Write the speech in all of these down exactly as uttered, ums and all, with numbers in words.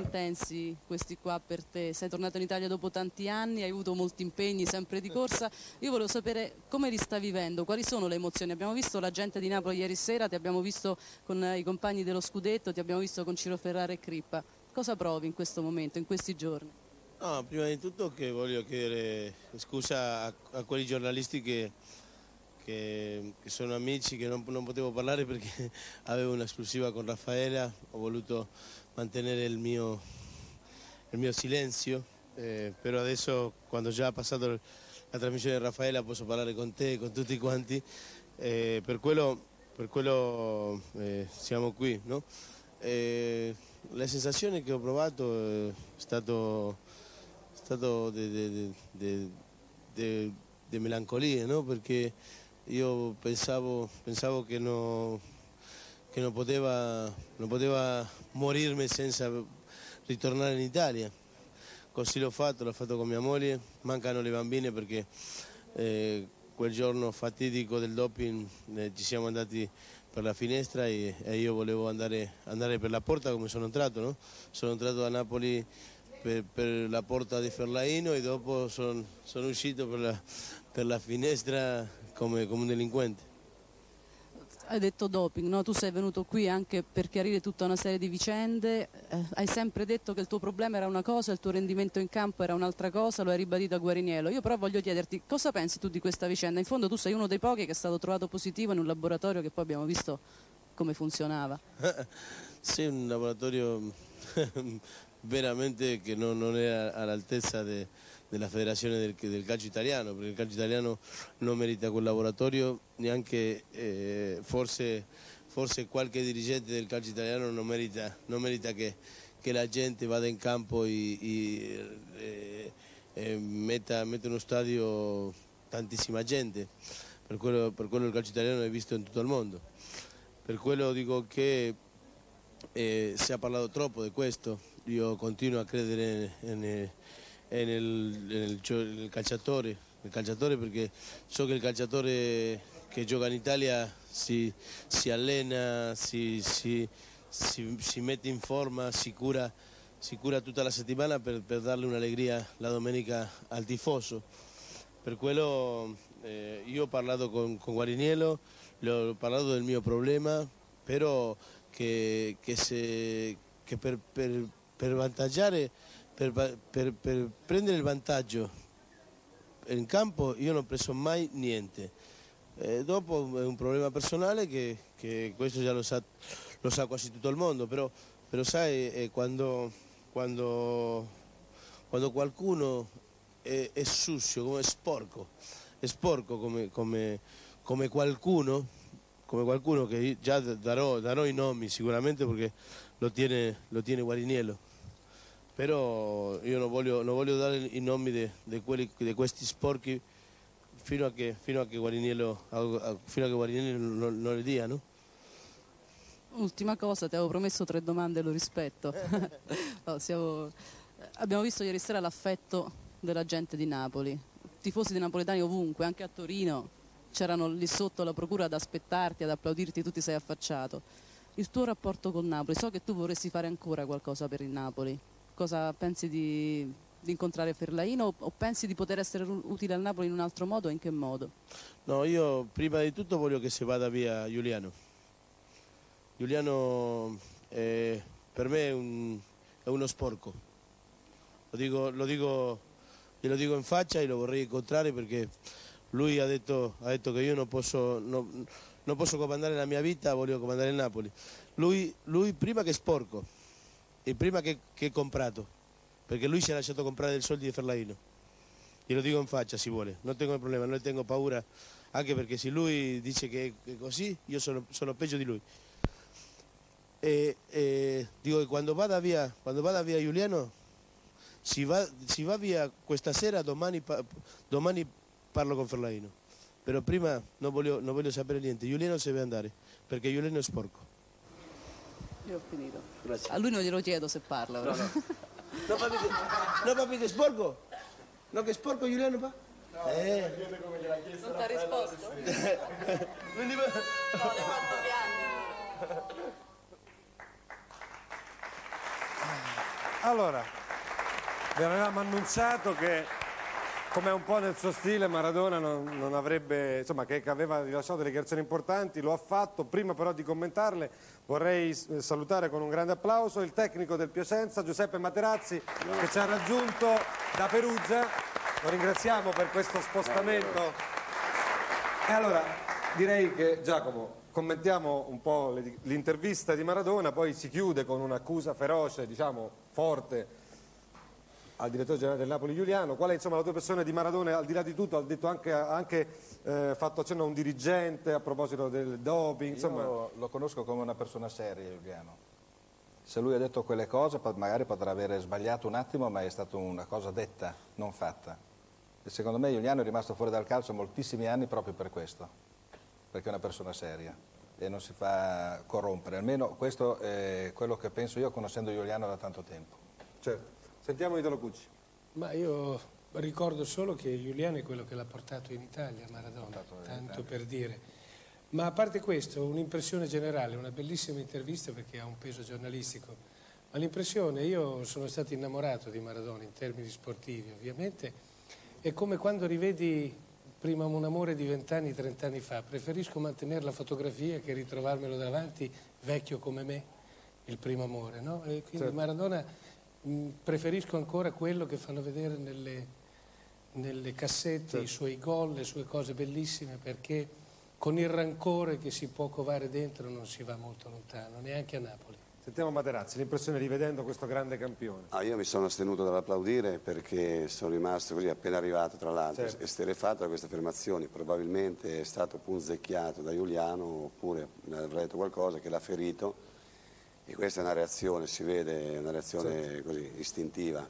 intensi questi qua per te? Sei tornato in Italia dopo tanti anni, hai avuto molti impegni sempre di corsa. Io volevo sapere come li sta vivendo, quali sono le emozioni. Abbiamo visto la gente di Napoli ieri sera, ti abbiamo visto con i compagni dello scudetto, ti abbiamo visto con Ciro Ferrara e Crippa. Cosa provi in questo momento, in questi giorni? No, prima di tutto che voglio chiedere scusa a, a quei giornalisti che, che, che sono amici, che non, non potevo parlare perché avevo un'esclusiva con Raffaella, ho voluto mantenere il mio, il mio silenzio, eh, però adesso quando già ha passato la trasmissione di Raffaella posso parlare con te, con tutti quanti, eh, per quello, per quello eh, siamo qui, no? Eh, la sensazione che ho provato è stato stato di melancolia, no? Perché io pensavo, pensavo che, no, che non, poteva, non poteva morirmi senza ritornare in Italia. Così l'ho fatto, l'ho fatto con mia moglie, mancano le bambine perché eh, quel giorno fatidico del doping eh, ci siamo andati per la finestra e, e io volevo andare, andare per la porta come sono entrato, no? Sono entrato da Napoli Per, per la porta di Ferlaino e dopo sono son uscito per la, per la finestra come, come un delinquente. Hai detto doping, no? Tu sei venuto qui anche per chiarire tutta una serie di vicende, eh, hai sempre detto che il tuo problema era una cosa, il tuo rendimento in campo era un'altra cosa, lo hai ribadito a Guariniello. Io però voglio chiederti cosa pensi tu di questa vicenda. In fondo tu sei uno dei pochi che è stato trovato positivo in un laboratorio che poi abbiamo visto come funzionava. Sì, un laboratorio veramente che non, non è all'altezza de, della federazione del, del calcio italiano, perché il calcio italiano non merita quel laboratorio, neanche eh, forse, forse qualche dirigente del calcio italiano non merita, non merita che, che la gente vada in campo e, e, e metta, metta in uno stadio tantissima gente, per quello, per quello il calcio italiano è visto in tutto il mondo. Per quello dico che eh, si è parlato troppo di questo, io continuo a credere nel, nel, nel, nel calciatore, nel calciatore perché so che il calciatore che gioca in Italia si, si allena, si, si, si, si mette in forma, si cura, si cura tutta la settimana per, per darle un'allegria la domenica al tifoso. Per quello eh, io ho parlato con, con Guariniello, le ho parlato del mio problema, però che, che, se, che per, per, per vantaggiare, per, per, per prendere il vantaggio in campo io non ho preso mai niente. Eh, dopo è un problema personale che, che questo già lo sa, lo sa quasi tutto il mondo, però, però sai, eh, quando, quando, quando qualcuno è, è sucio, come è sporco, è sporco come, come, come qualcuno, come qualcuno che già darò, darò i nomi sicuramente perché lo tiene, lo tiene Guariniello, però io non voglio, non voglio dare i nomi di questi sporchi fino a che, fino a che Guariniello, fino a che Guariniello non, non le dia, no? Ultima cosa, ti avevo promesso tre domande, lo rispetto. No, siamo... Abbiamo visto ieri sera l'affetto della gente di Napoli, tifosi dei napoletani ovunque, anche a Torino c'erano lì sotto la procura ad aspettarti, ad applaudirti, tu ti sei affacciato. Il tuo rapporto con Napoli, so che tu vorresti fare ancora qualcosa per il Napoli, cosa pensi di, di incontrare Ferlaino o pensi di poter essere utile al Napoli in un altro modo e in che modo? No, io prima di tutto voglio che si vada via Giuliano. Giuliano eh, per me è, un, è uno sporco, lo dico, lo dico, glielo dico in faccia e lo vorrei incontrare perché lui ha detto, ha detto che io non posso, non, non posso comandare la mia vita, voglio comandare il Napoli. Lui, lui prima che è sporco e prima che, che è comprato, perché lui si è lasciato comprare dei soldi di Ferlaino. Glielo dico in faccia, si vuole, non tengo problema, non tengo paura, anche perché se lui dice che è così, io sono, sono peggio di lui. E, e dico che quando vada via, quando vada via Giuliano, si va, si va via questa sera, domani, domani parlo con Ferlaino, però prima non voglio, non voglio sapere niente. Giuliano si deve andare perché Giuliano è sporco. Io ho finito. Grazie. A lui non glielo chiedo se parla. No, no. No, papito, no, papito, è sporco? No, che è sporco Giuliano, pa? No, eh. Come gliel'ha chiesto. Non ti ha risposto? Quindi... No, le ha fatto piangere. Allora, vi avevamo annunciato che, come è un po' nel suo stile, Maradona non, non avrebbe, insomma, che, che aveva rilasciato delle dichiarazioni importanti, lo ha fatto. Prima però di commentarle vorrei salutare con un grande applauso il tecnico del Piacenza, Giuseppe Materazzi, che ci ha raggiunto da Perugia. Lo ringraziamo per questo spostamento. E allora direi che, Giacomo, commentiamo un po' l'intervista di Maradona, poi si chiude con un'accusa feroce, diciamo forte, al direttore generale del Napoli Giuliano. Qual è, insomma, la tua impressione di Maradona? Al di là di tutto ha detto anche, ha anche eh, fatto accenno a un dirigente a proposito del doping, insomma. Io lo conosco come una persona seria, Giuliano. Se lui ha detto quelle cose magari potrà avere sbagliato un attimo, ma è stata una cosa detta, non fatta. E secondo me Giuliano è rimasto fuori dal calcio moltissimi anni proprio per questo, perché è una persona seria e non si fa corrompere. Almeno questo è quello che penso io, conoscendo Giuliano da tanto tempo. Certo. Sentiamo Italo Cucci. Ma io ricordo solo che Giuliano è quello che l'ha portato in Italia, Maradona, tanto per dire. Ma a parte questo, un'impressione generale, una bellissima intervista perché ha un peso giornalistico, ma l'impressione, io sono stato innamorato di Maradona in termini sportivi ovviamente, è come quando rivedi prima un amore di vent'anni, trent'anni fa, preferisco mantenere la fotografia che ritrovarmelo davanti vecchio come me, il primo amore, no? E quindi certo. Maradona... preferisco ancora quello che fanno vedere nelle, nelle cassette, certo. I suoi gol, le sue cose bellissime, perché con il rancore che si può covare dentro non si va molto lontano, neanche a Napoli. Sentiamo Materazzi, l'impressione rivedendo questo grande campione. Ah, io mi sono astenuto dall'applaudire perché sono rimasto così appena arrivato, tra l'altro, certo. Esterefatto da queste affermazioni. Probabilmente è stato punzecchiato da Giuliano, oppure mi avrà detto qualcosa che l'ha ferito. E questa è una reazione, si vede, una reazione certo. Così istintiva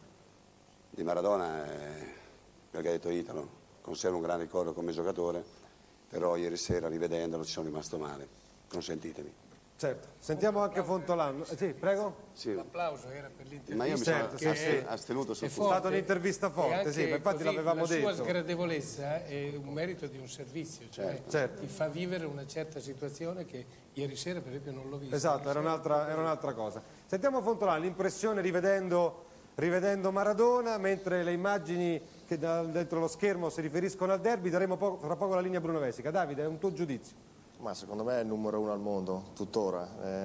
di Maradona, eh, perché ha detto Italo, conservo un gran ricordo come giocatore, però ieri sera rivedendolo ci sono rimasto male, consentitemi. Certo, sentiamo anche Fontolano. Eh, sì, prego? Sì. L'applauso era per l'intervista. Ma io mi certo, sono sì, sì. astenuto su tutto. È stata un'intervista forte, sì, ma infatti l'avevamo detto. La sua sgradevolezza è un merito di un servizio, cioè certo. Certo. ti fa vivere una certa situazione che ieri sera per esempio non l'ho vista. Esatto, era un'altra, era un'altra cosa. Sentiamo Fontolano, l'impressione rivedendo, rivedendo Maradona, mentre le immagini che da, dentro lo schermo si riferiscono al derby, daremo po tra poco la linea a Bruno Vesica. Davide, è un tuo giudizio? Ma secondo me è il numero uno al mondo, tuttora.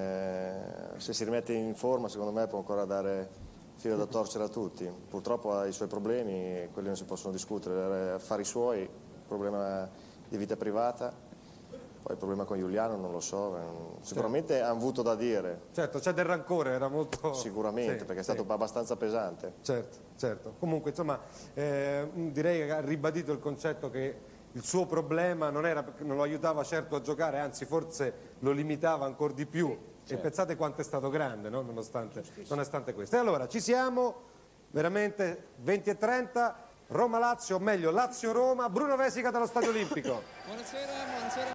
Eh, se si rimette in forma, secondo me può ancora dare filo da torcere a tutti. Purtroppo ha i suoi problemi e quelli non si possono discutere. Affari suoi, problema di vita privata, poi il problema con Giuliano non lo so. Sicuramente certo. hanno avuto da dire. Certo, c'è del rancore, era molto... Sicuramente, sì, perché è stato sì. abbastanza pesante. Certo, certo. Comunque, insomma, eh, direi che ha ribadito il concetto che il suo problema non, era, non lo aiutava certo a giocare, anzi forse lo limitava ancora di più. Sì, certo. E pensate quanto è stato grande, no? nonostante, nonostante questo. E allora ci siamo, veramente venti e trenta, Roma-Lazio, o meglio Lazio-Roma, Bruno Vesica dallo Stadio Olimpico. Buonasera, buonasera.